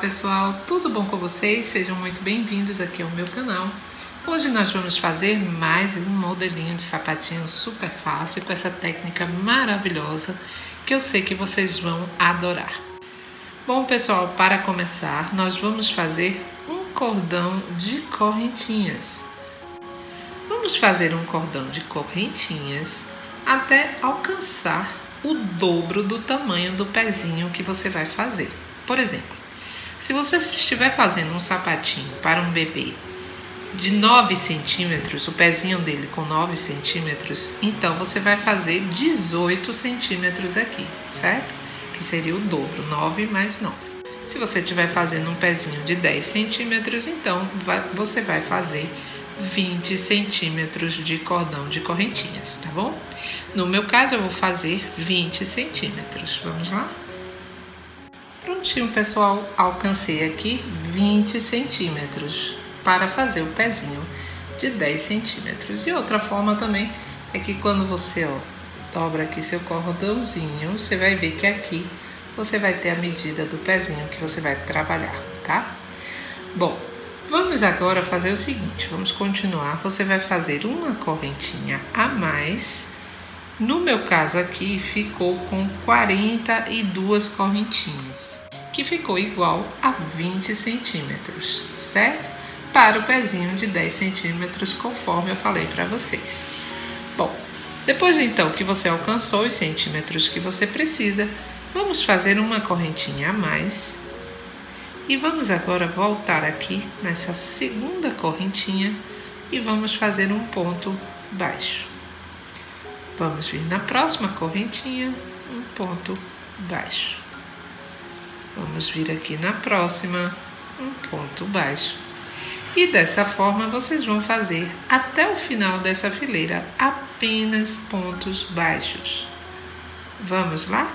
pessoal, tudo bom com vocês? Sejam muito bem-vindos aqui ao meu canal. Hoje nós vamos fazer mais um modelinho de sapatinho super fácil com essa técnica maravilhosa que eu sei que vocês vão adorar. Bom pessoal, para começar nós vamos fazer um cordão de correntinhas. Vamos fazer um cordão de correntinhas até alcançar o dobro do tamanho do pezinho que você vai fazer. Por exemplo, se você estiver fazendo um sapatinho para um bebê de 9 centímetros, o pezinho dele com 9 centímetros, então você vai fazer 18 centímetros aqui, certo? Que seria o dobro, 9 mais 9. Se você estiver fazendo um pezinho de 10 centímetros, então você vai fazer 20 centímetros de cordão de correntinhas, tá bom? No meu caso, eu vou fazer 20 centímetros. Vamos lá? Prontinho, pessoal, alcancei aqui 20 centímetros para fazer o pezinho de 10 centímetros. E outra forma também é que quando você dobra aqui seu cordãozinho, você vai ver que aqui você vai ter a medida do pezinho que você vai trabalhar, tá? Bom, vamos agora fazer o seguinte, vamos continuar. Você vai fazer uma correntinha a mais. No meu caso aqui, ficou com 42 correntinhas, que ficou igual a 20 centímetros, certo? Para o pezinho de 10 centímetros, conforme eu falei para vocês. Bom, depois então que você alcançou os centímetros que você precisa, vamos fazer uma correntinha a mais. E vamos agora voltar aqui nessa segunda correntinha e vamos fazer um ponto baixo. Vamos vir na próxima correntinha, um ponto baixo. Vamos vir aqui na próxima, um ponto baixo. E dessa forma vocês vão fazer até o final dessa fileira apenas pontos baixos. Vamos lá?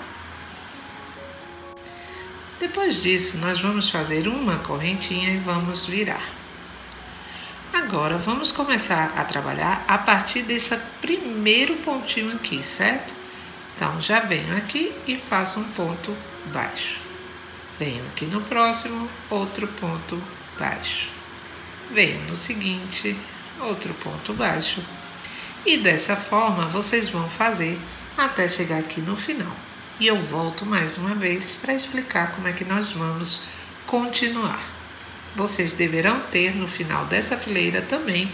Depois disso, nós vamos fazer uma correntinha e vamos virar. Agora, vamos começar a trabalhar a partir desse primeiro pontinho aqui, certo? Então, já venho aqui e faço um ponto baixo. Venho aqui no próximo, outro ponto baixo. Venho no seguinte, outro ponto baixo. E dessa forma, vocês vão fazer até chegar aqui no final. E eu volto mais uma vez para explicar como é que nós vamos continuar. Vocês deverão ter no final dessa fileira também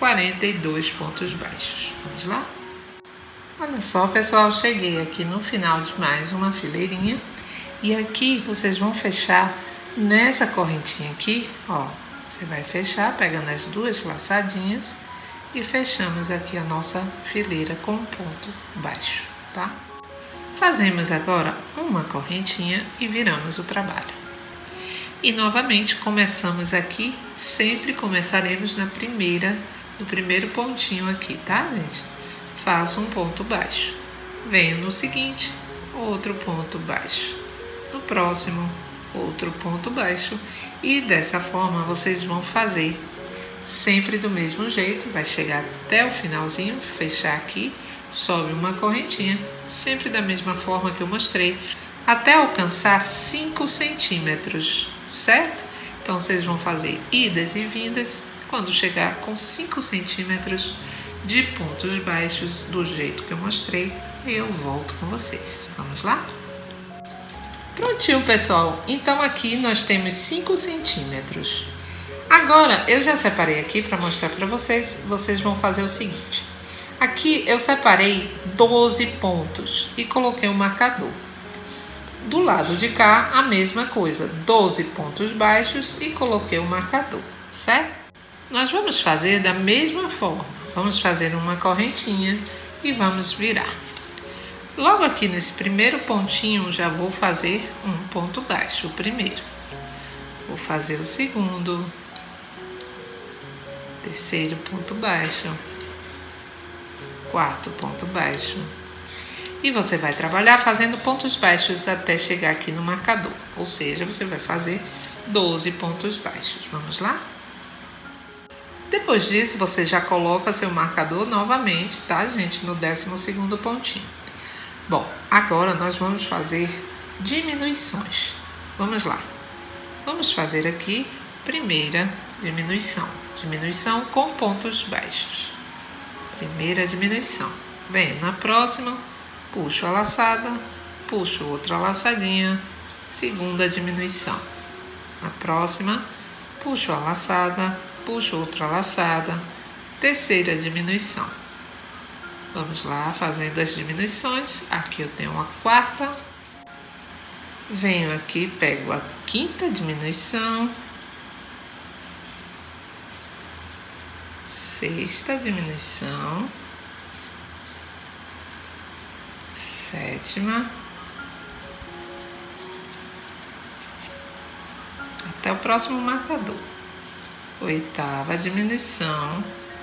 42 pontos baixos. Vamos lá? Olha só, pessoal, cheguei aqui no final de mais uma fileirinha. E aqui vocês vão fechar nessa correntinha aqui, ó. Você vai fechar pegando as duas laçadinhas e fechamos aqui a nossa fileira com um ponto baixo, tá? Fazemos agora uma correntinha e viramos o trabalho. E novamente começamos aqui, sempre começaremos no primeiro pontinho aqui, tá, gente? Faço um ponto baixo. Venho no seguinte, outro ponto baixo. No próximo, outro ponto baixo. E dessa forma vocês vão fazer sempre do mesmo jeito. Vai chegar até o finalzinho, fechar aqui, sobe uma correntinha, sempre da mesma forma que eu mostrei, até alcançar 5 centímetros, certo? Então, vocês vão fazer idas e vindas. Quando chegar com 5 centímetros de pontos baixos, do jeito que eu mostrei, eu volto com vocês. Vamos lá? Prontinho, pessoal. Então, aqui nós temos 5 centímetros. Agora, eu já separei aqui para mostrar para vocês. Vocês vão fazer o seguinte. Aqui eu separei 12 pontos e coloquei um marcador. Do lado de cá, a mesma coisa, 12 pontos baixos e coloquei o marcador, certo? Nós vamos fazer da mesma forma. Vamos fazer uma correntinha e vamos virar. Logo aqui nesse primeiro pontinho, já vou fazer um ponto baixo, o primeiro. Vou fazer o segundo, terceiro ponto baixo, quarto ponto baixo. E você vai trabalhar fazendo pontos baixos até chegar aqui no marcador. Ou seja, você vai fazer 12 pontos baixos. Vamos lá? Depois disso, você já coloca seu marcador novamente, tá, gente? No 12º pontinho. Bom, agora nós vamos fazer diminuições. Vamos lá. Vamos fazer aqui primeira diminuição. Diminuição com pontos baixos. Primeira diminuição. Venho na próxima, puxo a laçada, puxo outra laçadinha, segunda diminuição. Na próxima, puxo a laçada, puxo outra laçada, terceira diminuição. Vamos lá, fazendo as diminuições. Aqui eu tenho uma quarta. Venho aqui, pego a quinta diminuição. Sexta diminuição. Sétima. Até o próximo marcador. Oitava diminuição.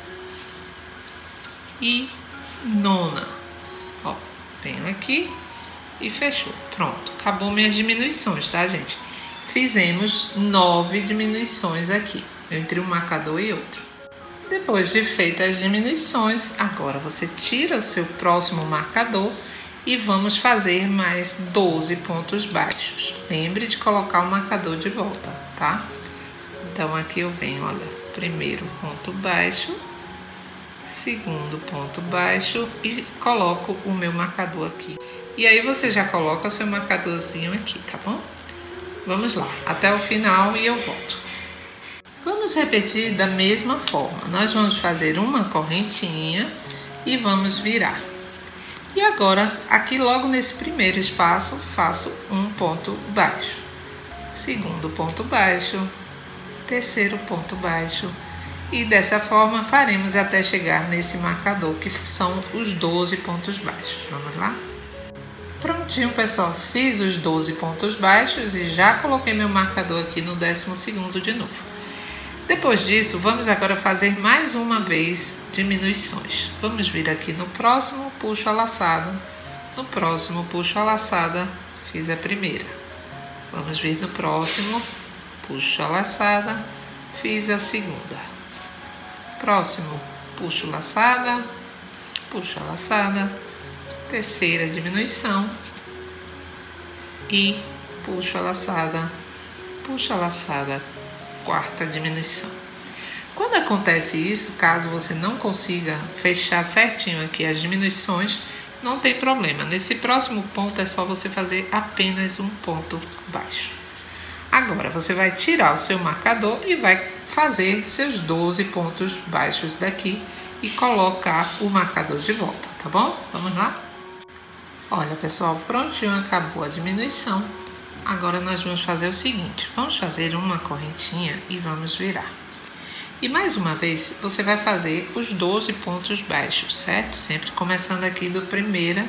E nona. Ó, venho aqui e fechou. Pronto, acabou minhas diminuições, tá, gente? Fizemos 9 diminuições aqui, entre um marcador e outro. Depois de feitas as diminuições, agora você tira o seu próximo marcador e vamos fazer mais 12 pontos baixos. Lembre de colocar o marcador de volta, tá? Então, aqui eu venho, olha, primeiro ponto baixo, segundo ponto baixo e coloco o meu marcador aqui. E aí você já coloca o seu marcadorzinho aqui, tá bom? Vamos lá, até o final e eu volto. Vamos repetir da mesma forma. Nós vamos fazer uma correntinha e vamos virar. E agora, aqui logo nesse primeiro espaço, faço um ponto baixo. Segundo ponto baixo, terceiro ponto baixo. E dessa forma faremos até chegar nesse marcador, que são os 12 pontos baixos. Vamos lá? Prontinho, pessoal. Fiz os 12 pontos baixos e já coloquei meu marcador aqui no 12º de novo. Depois disso, vamos agora fazer mais uma vez diminuições. Vamos vir aqui no próximo, puxo a laçada. No próximo, puxo a laçada, fiz a primeira. Vamos vir no próximo, puxo a laçada, fiz a segunda. Próximo, puxo laçada, puxo a laçada, terceira diminuição e puxo a laçada, quarta diminuição. Quando acontece isso, caso você não consiga fechar certinho aqui as diminuições, não tem problema. Nesse próximo ponto é só você fazer apenas um ponto baixo. Agora você vai tirar o seu marcador e vai fazer seus 12 pontos baixos daqui e colocar o marcador de volta, tá bom? Vamos lá? Olha, pessoal, prontinho, acabou a diminuição. Agora nós vamos fazer o seguinte, vamos fazer uma correntinha e vamos virar. E mais uma vez, você vai fazer os 12 pontos baixos, certo? Sempre começando aqui do primeiro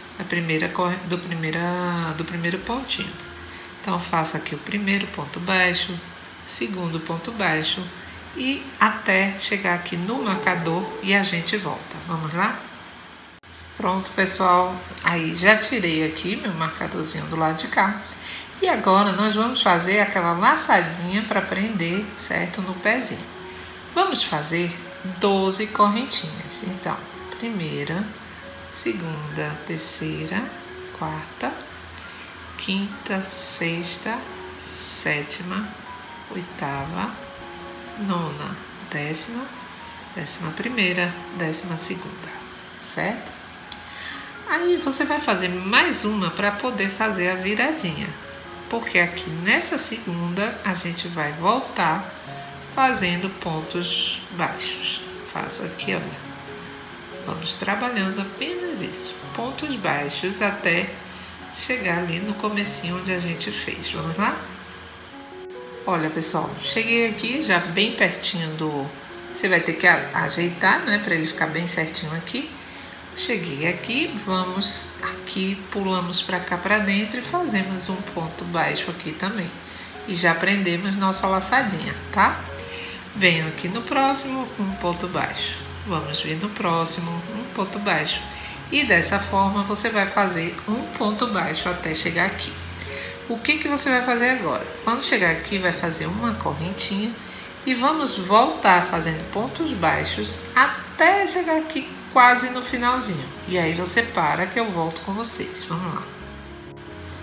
pontinho. Então, faço aqui o primeiro ponto baixo, segundo ponto baixo e até chegar aqui no marcador e a gente volta. Vamos lá? Pronto, pessoal. Aí já tirei aqui meu marcadorzinho do lado de cá. E agora nós vamos fazer aquela laçadinha para prender, certo? No pezinho. Vamos fazer 12 correntinhas. Então, primeira, segunda, terceira, quarta, quinta, sexta, sétima, oitava, nona, décima, 11ª, 12ª, certo? Aí você vai fazer mais uma para poder fazer a viradinha, porque aqui nessa segunda a gente vai voltar fazendo pontos baixos. Faço aqui, olha, vamos trabalhando apenas isso, pontos baixos até chegar ali no comecinho onde a gente fez. Vamos lá? Olha, pessoal, cheguei aqui já bem pertinho do... Você vai ter que ajeitar, né, para ele ficar bem certinho aqui. Cheguei aqui, vamos aqui, pulamos para cá para dentro e fazemos um ponto baixo aqui também. E já prendemos nossa laçadinha, tá? Venho aqui no próximo, um ponto baixo. Vamos vir no próximo, um ponto baixo. E dessa forma você vai fazer um ponto baixo até chegar aqui. O que você vai fazer agora? Quando chegar aqui, vai fazer uma correntinha e vamos voltar fazendo pontos baixos até chegar aqui quase no finalzinho. E aí você para que eu volto com vocês. Vamos lá.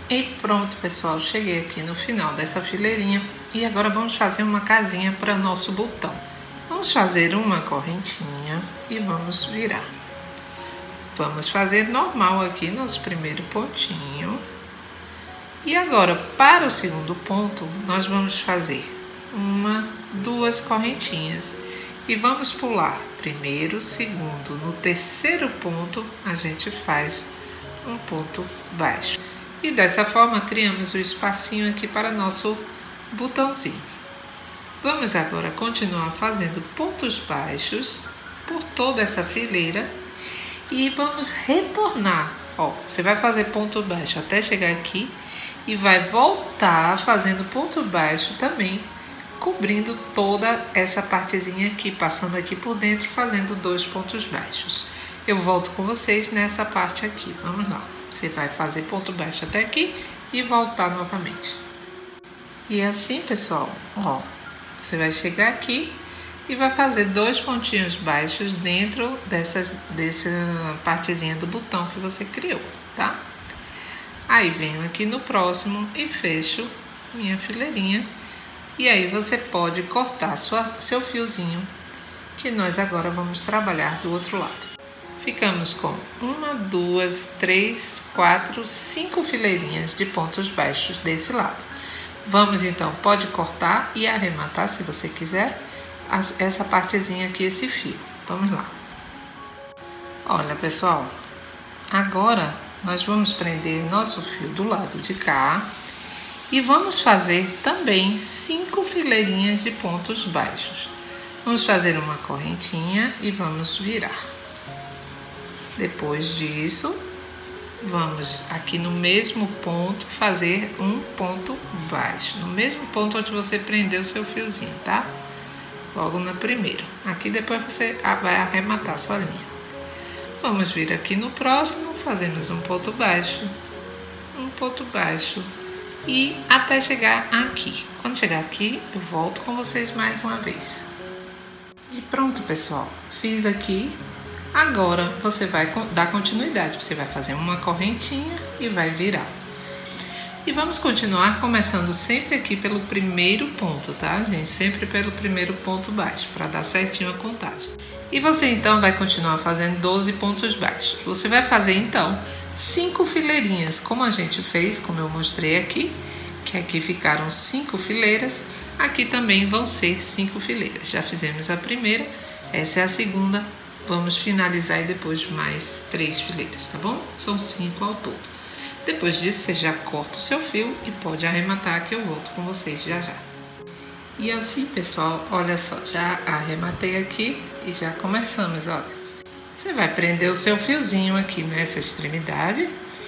E pronto, pessoal, cheguei aqui no final dessa fileirinha e agora vamos fazer uma casinha para nosso botão. Vamos fazer uma correntinha e vamos virar. Vamos fazer normal aqui nosso primeiro pontinho. E agora, para o segundo ponto, nós vamos fazer duas correntinhas e vamos pular primeiro, segundo. No terceiro ponto, a gente faz um ponto baixo. E dessa forma, criamos o espacinho aqui para nosso botãozinho. Vamos agora continuar fazendo pontos baixos por toda essa fileira e vamos retornar. Ó, você vai fazer ponto baixo até chegar aqui e vai voltar fazendo ponto baixo também, cobrindo toda essa partezinha aqui, passando aqui por dentro, fazendo 2 pontos baixos. Eu volto com vocês nessa parte aqui. Vamos lá. Você vai fazer ponto baixo até aqui e voltar novamente. E assim, pessoal, ó, você vai chegar aqui e vai fazer 2 pontinhos baixos dentro dessa partezinha do botão que você criou, tá? Aí venho aqui no próximo e fecho minha fileirinha. E aí você pode cortar seu fiozinho, que nós agora vamos trabalhar do outro lado. Ficamos com 1, 2, 3, 4, 5 fileirinhas de pontos baixos desse lado. Vamos então, pode cortar e arrematar se você quiser essa partezinha aqui, esse fio. Vamos lá. Olha, pessoal, agora nós vamos prender nosso fio do lado de cá e vamos fazer também 5 fileirinhas de pontos baixos. Vamos fazer uma correntinha e vamos virar. Depois disso, vamos aqui no mesmo ponto fazer um ponto baixo, no mesmo ponto onde você prendeu o seu fiozinho, tá? Logo na primeira. Aqui depois você vai arrematar sua linha. Vamos vir aqui no próximo, fazemos um ponto baixo e até chegar aqui. Quando chegar aqui, eu volto com vocês mais uma vez. E pronto, pessoal, fiz aqui. Agora você vai dar continuidade, você vai fazer uma correntinha e vai virar. E vamos continuar começando sempre aqui pelo primeiro ponto, tá, gente? Sempre pelo primeiro ponto baixo, para dar certinho a contagem. E você então vai continuar fazendo 12 pontos baixos. Você vai fazer então 5 fileirinhas, como a gente fez, como eu mostrei aqui, que aqui ficaram 5 fileiras, aqui também vão ser 5 fileiras. Já fizemos a primeira, essa é a segunda, vamos finalizar e depois mais 3 fileiras, tá bom? São 5 ao todo. Depois disso, você já corta o seu fio e pode arrematar, que eu volto com vocês já já. E assim, pessoal, olha só, já arrematei aqui e já começamos, olha. Você vai prender o seu fiozinho aqui nessa extremidade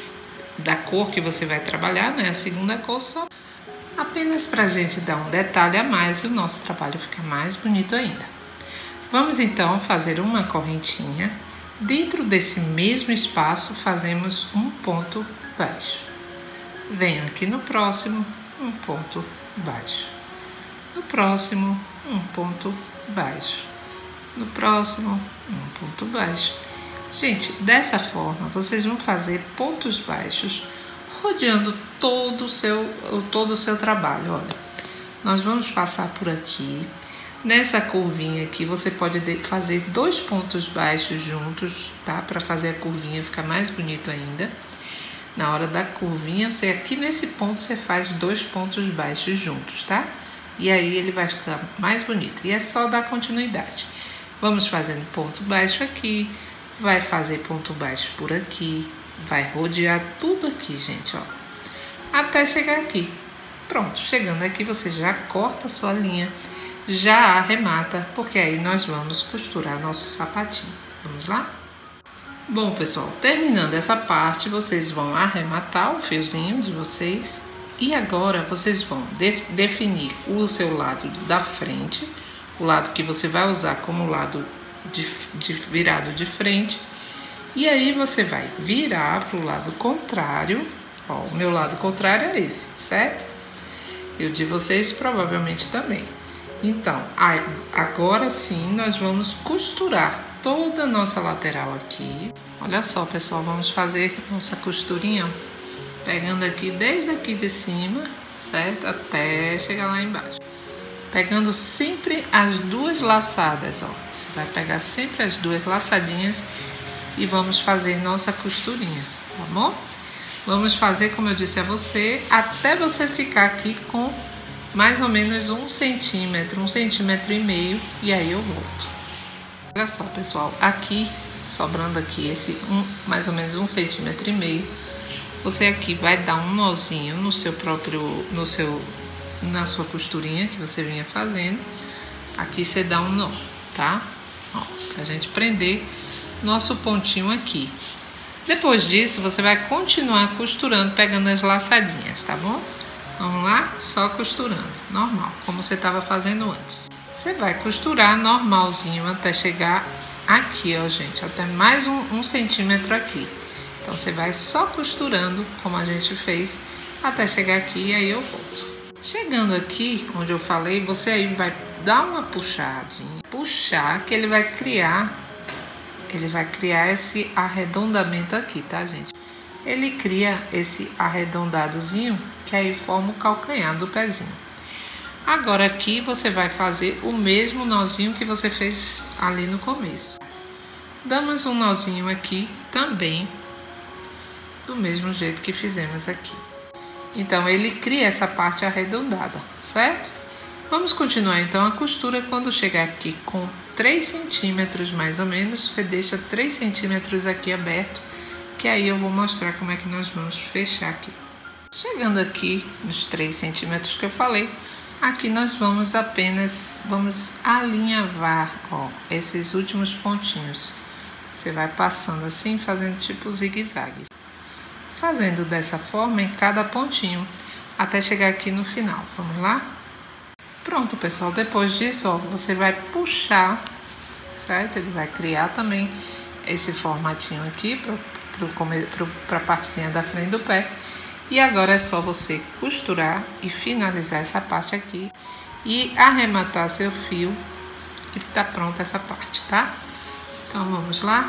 da cor que você vai trabalhar, né? A segunda cor só. Apenas pra gente dar um detalhe a mais e o nosso trabalho fica mais bonito ainda. Vamos então fazer uma correntinha. Dentro desse mesmo espaço, fazemos um ponto baixo. Venho aqui no próximo, um ponto baixo. No próximo, um ponto baixo. No próximo, um ponto baixo. Gente, dessa forma, vocês vão fazer pontos baixos rodeando todo o seu trabalho. Olha, nós vamos passar por aqui. Nessa curvinha aqui, você pode fazer 2 pontos baixos juntos, tá? Para fazer a curvinha ficar mais bonito ainda. Na hora da curvinha, você aqui nesse ponto, você faz 2 pontos baixos juntos, tá? E aí ele vai ficar mais bonito. E é só dar continuidade. Vamos fazendo ponto baixo aqui, vai fazer ponto baixo por aqui, vai rodear tudo aqui, gente, ó. Até chegar aqui. Pronto, chegando aqui, você já corta a sua linha, já arremata, porque aí nós vamos costurar nosso sapatinho. Vamos lá? Bom, pessoal, terminando essa parte, vocês vão arrematar o fiozinho de vocês. E agora vocês vão definir o seu lado da frente, o lado que você vai usar como lado virado de frente. E aí você vai virar para o lado contrário. Ó, o meu lado contrário é esse, certo? E o de vocês provavelmente também. Então, agora sim nós vamos costurar toda a nossa lateral aqui. Olha só, pessoal, vamos fazer nossa costurinha Pegando aqui desde aqui de cima, certo? Até chegar lá embaixo. Pegando sempre as duas laçadas, ó. Você vai pegar sempre as duas laçadinhas e vamos fazer nossa costurinha, tá bom? Vamos fazer, como eu disse a você, até você ficar aqui com mais ou menos 1 centímetro, 1,5 centímetros, e aí eu volto. Olha só, pessoal, aqui, sobrando aqui esse mais ou menos 1,5 centímetros, você aqui vai dar um nozinho no seu próprio, na sua costurinha que você vinha fazendo. Aqui você dá um nó, tá? Ó, pra gente prender nosso pontinho aqui. Depois disso, você vai continuar costurando, pegando as laçadinhas, tá bom? Vamos lá? Só costurando, normal, como você estava fazendo antes. Você vai costurar normalzinho até chegar aqui, ó, gente, até mais 1 centímetro aqui. Então, você vai só costurando, como a gente fez, até chegar aqui, e aí eu volto. Chegando aqui, onde eu falei, você aí vai dar uma puxadinha, puxar, que ele vai criar esse arredondamento aqui, tá, gente? Ele cria esse arredondadozinho, que aí forma o calcanhar do pezinho. Agora aqui, você vai fazer o mesmo nozinho que você fez ali no começo. Damos um nozinho aqui também, do mesmo jeito que fizemos aqui. Então, ele cria essa parte arredondada, certo? Vamos continuar, então, a costura. Quando chegar aqui com 3 centímetros, mais ou menos, você deixa 3 centímetros aqui aberto, que aí eu vou mostrar como é que nós vamos fechar aqui. Chegando aqui nos 3 centímetros que eu falei, aqui nós vamos alinhavar, ó, esses últimos pontinhos. Você vai passando assim, fazendo tipo zigue-zague. Fazendo dessa forma em cada pontinho, até chegar aqui no final. Vamos lá? Pronto, pessoal. Depois disso, ó, você vai puxar, certo? Ele vai criar também esse formatinho aqui para a partezinha da frente do pé. E agora é só você costurar e finalizar essa parte aqui e arrematar seu fio e tá pronta essa parte, tá? Então vamos lá.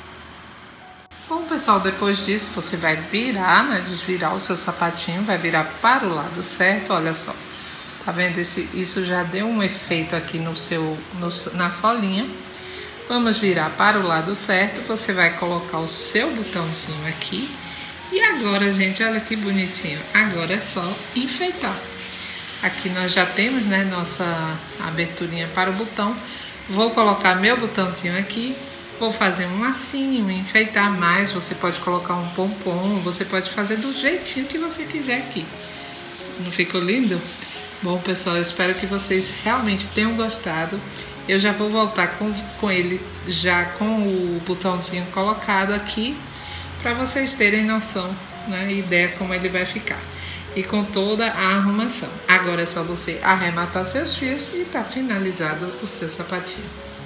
Bom, pessoal, depois disso você vai virar, né, desvirar o seu sapatinho, vai virar para o lado certo, olha só. Tá vendo? Isso já deu um efeito aqui na solinha. Vamos virar para o lado certo, você vai colocar o seu botãozinho aqui. E agora, gente, olha que bonitinho. Agora é só enfeitar. Aqui nós já temos, né, nossa aberturinha para o botão. Vou colocar meu botãozinho aqui. Vou fazer um lacinho, enfeitar mais. Você pode colocar um pompom, você pode fazer do jeitinho que você quiser aqui. Não ficou lindo? Bom, pessoal, eu espero que vocês realmente tenham gostado. Eu já vou voltar com ele já com o botãozinho colocado aqui, para vocês terem noção, né, ideia como ele vai ficar. E com toda a arrumação. Agora é só você arrematar seus fios e tá finalizado o seu sapatinho.